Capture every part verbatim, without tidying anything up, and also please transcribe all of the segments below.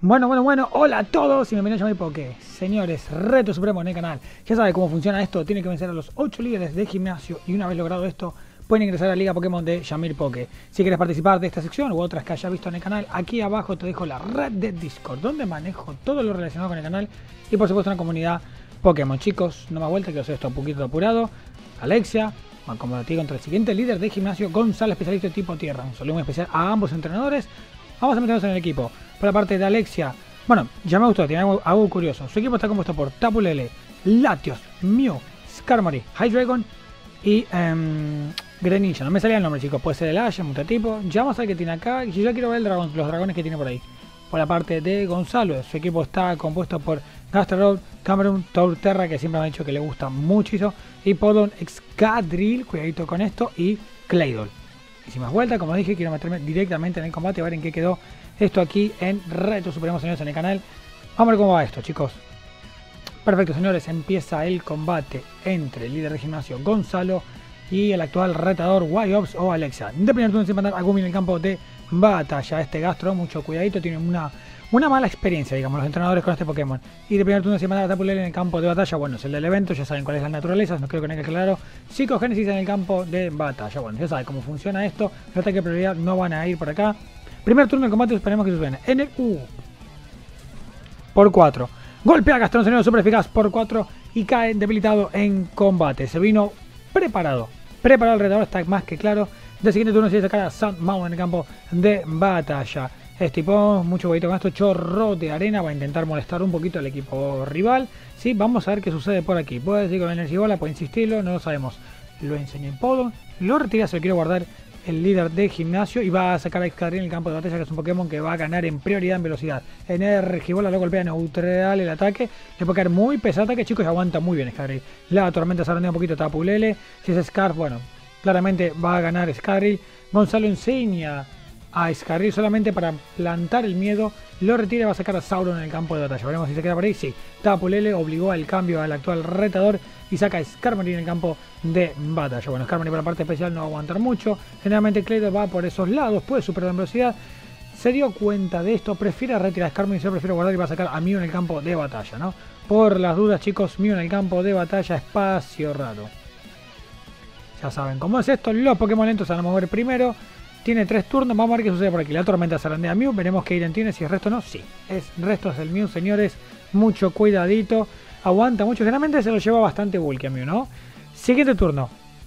Bueno, bueno, bueno, hola a todos y bienvenidos a mi Poké. Señores, reto supremo en el canal. Ya saben cómo funciona esto, tienen que vencer a los ocho líderes de gimnasio y una vez logrado esto, pueden ingresar a la Liga Pokémon de Yamir Poké. Si quieres participar de esta sección u otras que hayas visto en el canal, aquí abajo te dejo la red de Discord, donde manejo todo lo relacionado con el canal y por supuesto una comunidad Pokémon. Chicos, no más vuelta, que os esto un poquito apurado. Alexia, como te digo, contra el siguiente líder de gimnasio, Gonzalo, especialista de tipo tierra. Un saludo muy especial a ambos entrenadores. Vamos a meternos en el equipo. Por la parte de Alexia, bueno, ya me gustó, tiene algo, algo curioso. Su equipo está compuesto por Tapu Lele, Latios, Mew, Skarmory, Hydreigon y um, Greninja. No me salía el nombre, chicos. Puede ser el Ash, el mutatipo. Ya vamos a ver qué tiene acá. Y yo ya quiero ver el dragón, los dragones que tiene por ahí. Por la parte de Gonzalo, su equipo está compuesto por Gastrodon, Cameron, Torterra, que siempre me ha dicho que le gusta muchísimo, y Podon, Excadrill, cuidadito con esto, y Claydol. Y sin más vuelta, como dije, quiero meterme directamente en el combate a ver en qué quedó esto aquí en Reto Supremo, señores, en el canal. Vamos a ver cómo va esto, chicos. Perfecto, señores, empieza el combate entre el líder de gimnasio Gonzalo y el actual retador Wyops o Alexia. De primer turno se manda a Gumi en el campo de batalla. Este Gastro, mucho cuidadito, tiene una, una mala experiencia, digamos, los entrenadores con este Pokémon. Y de primer turno se manda a Tapu Lele en el campo de batalla. Bueno, es el del evento, ya saben cuál es la naturaleza, no creo que tenga claro. Psicogénesis en el campo de batalla. Bueno, ya saben cómo funciona esto. Los ataques de prioridad no van a ir por acá. Primer turno del combate, esperemos que suene. En el U por cuatro. Golpea a Gastron, señor, super eficaz por cuatro y cae debilitado en combate. Se vino preparado. Preparado el retador, está más que claro. Del siguiente turno se va a sacar a Sandmount en el campo de batalla. Es tipo, mucho huevito con esto, chorro de arena. Va a intentar molestar un poquito al equipo rival. Sí, vamos a ver qué sucede por aquí. Puede decir con la energía bola, puede insistirlo, no lo sabemos. Lo enseñó en Podon, lo retira, se lo quiere guardar el líder de gimnasio y va a sacar a Excadrill en el campo de batalla, que es un Pokémon que va a ganar en prioridad en velocidad. Energibola lo golpea neutral el ataque, le puede caer muy pesado ataque, chicos, y aguanta muy bien Excadrill. La tormenta se arrendea un poquito Tapu Lele. Si es Scarf, bueno, claramente va a ganar Excadrill. Gonzalo enseña a Excadrill solamente para plantar el miedo, lo retira y va a sacar a Sauron en el campo de batalla. Veremos si se queda por ahí. Sí, Tapu Lele obligó al cambio al actual retador y saca a Skarmory en el campo de batalla. Bueno, Skarmory por la parte especial no va a aguantar mucho. Generalmente Claydol va por esos lados, puede superar en velocidad. Se dio cuenta de esto, prefiere retirar a Skarmory, se prefiere guardar y va a sacar a Mew en el campo de batalla, ¿no? Por las dudas, chicos, Mew en el campo de batalla, espacio raro. Ya saben cómo es esto, los Pokémon lentos se van a mover primero. Tiene tres turnos, vamos a ver qué sucede por aquí. La tormenta se arrendea a Mew, veremos qué ítem tiene, si el resto no, sí. Es resto es el Mew, señores, mucho cuidadito. Aguanta mucho, generalmente se lo lleva bastante bulky a Mew, ¿no? Siguiente turno.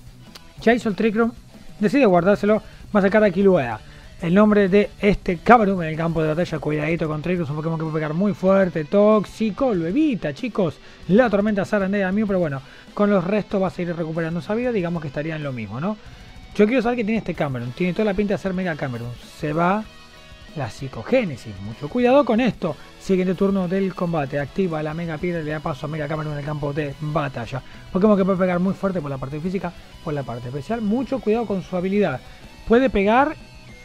Ya hizo el Trick Room, decide guardárselo, va a sacar a Kilua. El nombre de este Cameron en el campo de batalla, cuidadito con Trick Room, es un Pokémon que puede pegar muy fuerte, tóxico, lo evita, chicos. La tormenta se arrendea a Mew, pero bueno, con los restos va a seguir recuperando esa vida, digamos que estarían lo mismo, ¿no? Yo quiero saber qué tiene este Cameron. Tiene toda la pinta de ser Mega Cameron. Se va la psicogénesis. Mucho cuidado con esto. Siguiente turno del combate. Activa la Mega Piedra y le da paso a Mega Cameron en el campo de batalla. Pokémon que puede pegar muy fuerte por la parte física, por la parte especial. Mucho cuidado con su habilidad. Puede pegar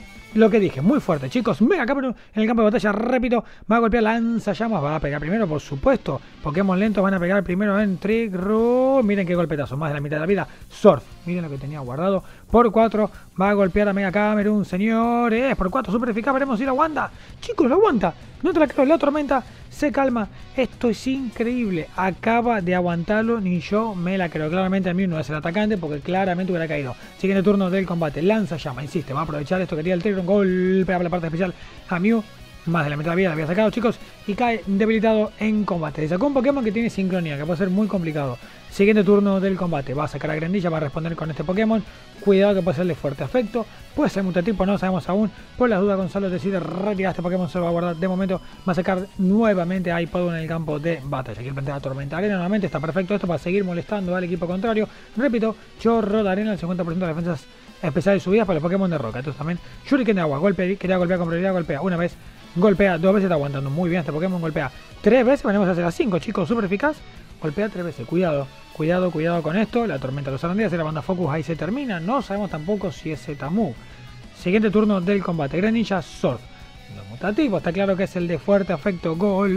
lo que dije, muy fuerte, chicos. Mega Cameron en el campo de batalla, repito, va a golpear lanza llamas, va a pegar primero, por supuesto. Pokémon lentos van a pegar primero en Trick Room. Miren qué golpetazo, más de la mitad de la vida. Surf, miren lo que tenía guardado. Por cuatro, va a golpear a Mega Cameron, señores. Por cuatro, super eficaz, veremos si lo aguanta. Chicos, lo aguanta. No te la creo, la tormenta se calma. Esto es increíble. Acaba de aguantarlo, ni yo me la creo. Claramente a mí no es el atacante, porque claramente hubiera caído. Siguiente turno del combate. Lanza llama, insiste, va a aprovechar esto que tiene el Trick Room. Golpea por la parte especial a Mew. Más de la mitad de la vida la había sacado, chicos. Y cae debilitado en combate. Sacó un Pokémon que tiene sincronía, que puede ser muy complicado. Siguiente turno del combate. Va a sacar a Greninja, va a responder con este Pokémon. Cuidado que puede ser de fuerte efecto. Puede ser mutatipo, no lo sabemos aún. Por las dudas, Gonzalo decide retirar este Pokémon. Se lo va a guardar de momento. Va a sacar nuevamente a Hippodon en el campo de batalla. Aquí plantea la tormenta arena. Nuevamente está perfecto esto para seguir molestando al equipo contrario. Repito, chorro de arena, el cincuenta por ciento de las defensas especiales subidas para los Pokémon de roca. Entonces también Shuriken de agua. Golpe, quería golpear con prioridad, golpea una vez. Golpea dos veces, está aguantando muy bien este Pokémon. Golpea tres veces, venimos a hacer las cinco, chicos, súper eficaz. Golpea tres veces, cuidado, cuidado, cuidado con esto. La tormenta de los arandías, la banda Focus ahí se termina. No sabemos tampoco si es Zetamu. Siguiente turno del combate. Greninja, Surf. Los mutativos, está claro que es el de fuerte efecto.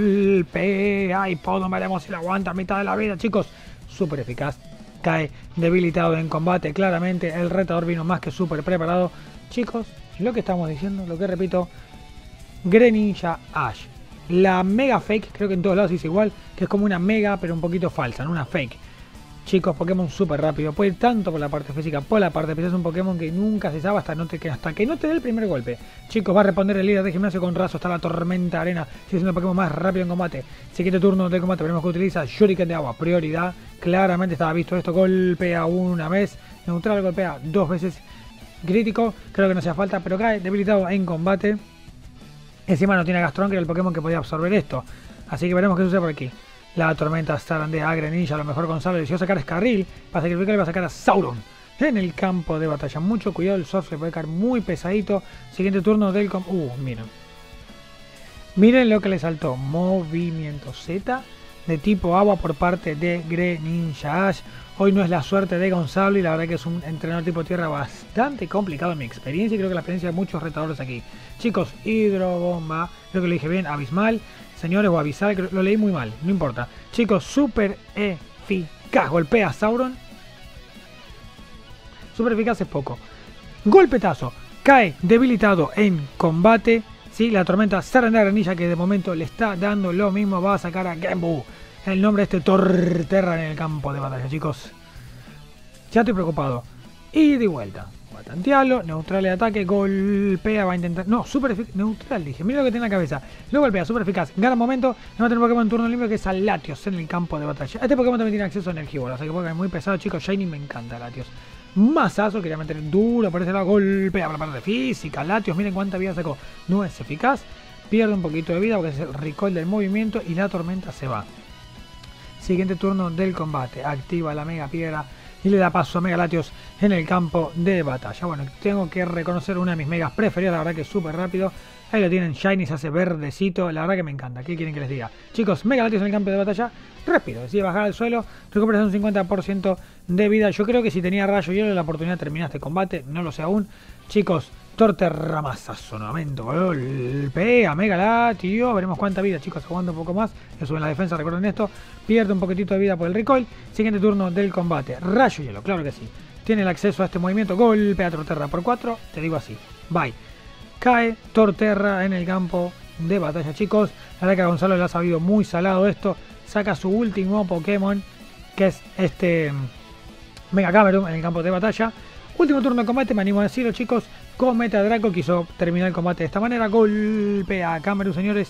Golpea y Podon, veremos si lo aguanta a mitad de la vida, chicos. Súper eficaz. Cae debilitado en combate, claramente. El retador vino más que súper preparado. Chicos, lo que estamos diciendo, lo que repito. Greninja Ash. la mega fake, creo que en todos lados dice igual, que es como una mega pero un poquito falsa, no una fake. Chicos, Pokémon súper rápido, puede ir tanto por la parte física, por la parte especial, es un Pokémon que nunca se sabe hasta, no te, que hasta que no te dé el primer golpe. Chicos, va a responder el líder de gimnasio con raso, está la tormenta arena, sigue siendo el Pokémon más rápido en combate. Siguiente turno de combate, veremos que utiliza Shuriken de agua, prioridad, claramente estaba visto esto, golpea una vez, neutral golpea dos veces, crítico, creo que no hacía falta, pero cae debilitado en combate. Encima no tiene a Gastron, que era el Pokémon que podía absorber esto, así que veremos qué sucede por aquí. La tormenta Starandea a Greninja, a lo mejor Gonzalo decidió sacar Escarril para sacrificar y va a sacar a Sauron en el campo de batalla. Mucho cuidado, el soft le puede caer muy pesadito. Siguiente turno del... Uh, miren. Miren lo que le saltó. Movimiento Z de tipo agua por parte de Greninja Ash. Hoy no es la suerte de Gonzalo y la verdad que es un entrenador tipo tierra bastante complicado en mi experiencia y creo que la experiencia de muchos retadores aquí. Chicos, hidrobomba, creo que lo dije bien, abismal. Señores, o avisar, que lo leí muy mal, no importa. Chicos, súper eficaz. Golpea a Sauron. Súper eficaz es poco. Golpetazo. Cae debilitado en combate. Sí, la tormenta Starandea Greninja, que de momento le está dando lo mismo. Va a sacar a Genbu. El nombre de este Torterra en el campo de batalla, chicos. Ya estoy preocupado. Y de vuelta. Va a tantearlo, neutral de ataque, golpea, va a intentar... No, super eficaz, neutral dije, mira lo que tiene en la cabeza. Lo golpea, super eficaz, gana momento, no va a tener un Pokémon en turno limpio que es a Latios en el campo de batalla. Este Pokémon también tiene acceso a Energibola, o sea que Pokémon es muy pesado, chicos, Shiny me encanta Latios. Mazazo, quería meter duro, por ese lado, golpea por la parte física, Latios, miren cuánta vida sacó. No es eficaz, pierde un poquito de vida porque es el recoil del movimiento y la tormenta se va. Siguiente turno del combate, activa la Mega Piedra y le da paso a Mega Latios en el campo de batalla. Bueno, tengo que reconocer una de mis megas preferidas, la verdad que es súper rápido. Ahí lo tienen, Shiny se hace verdecito, la verdad que me encanta. ¿Qué quieren que les diga? Chicos, Mega Latios en el campo de batalla, rápido, decide bajar al suelo, recuperas un cincuenta por ciento de vida. Yo creo que si tenía rayo hielo la oportunidad de terminar este combate, no lo sé aún. Chicos, Torterra mazazo nuevamente, golpea Mega Latios, veremos cuánta vida, chicos, aguanta un poco más, le suben la defensa, recuerden esto, pierde un poquitito de vida por el recoil. Siguiente turno del combate, rayo hielo, claro que sí, tiene el acceso a este movimiento, golpea Torterra por cuatro, te digo así, bye. Cae Torterra en el campo de batalla, chicos, la verdad que a Gonzalo le ha sabido muy salado esto, saca su último Pokémon, que es este Mega Camerupt en el campo de batalla. Último turno de combate, me animo a decirlo, chicos. Cometa Draco quiso terminar el combate de esta manera. Golpea a Camerupt, señores.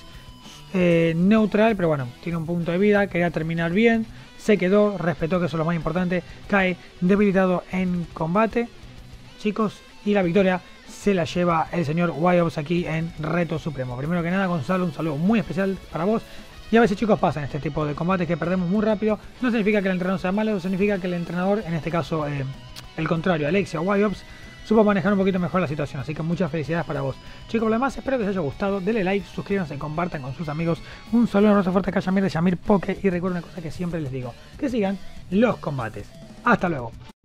Eh, neutral, pero bueno, tiene un punto de vida. Quería terminar bien. Se quedó, respetó, que eso es lo más importante. Cae debilitado en combate, chicos. Y la victoria se la lleva el señor Wyops aquí en Reto Supremo. Primero que nada, Gonzalo, un saludo muy especial para vos. Y a veces, chicos, pasan este tipo de combates que perdemos muy rápido. No significa que el entrenador sea malo, significa que el entrenador, en este caso... Eh, el contrario, Alexia Wyops, supo manejar un poquito mejor la situación, así que muchas felicidades para vos. Chicos, por lo demás, espero que os haya gustado, denle like, suscríbanse, compartan con sus amigos. Un saludo, un abrazo fuerte acá, Yamir de Yamir Poke, y recuerden una cosa que siempre les digo, que sigan los combates. Hasta luego.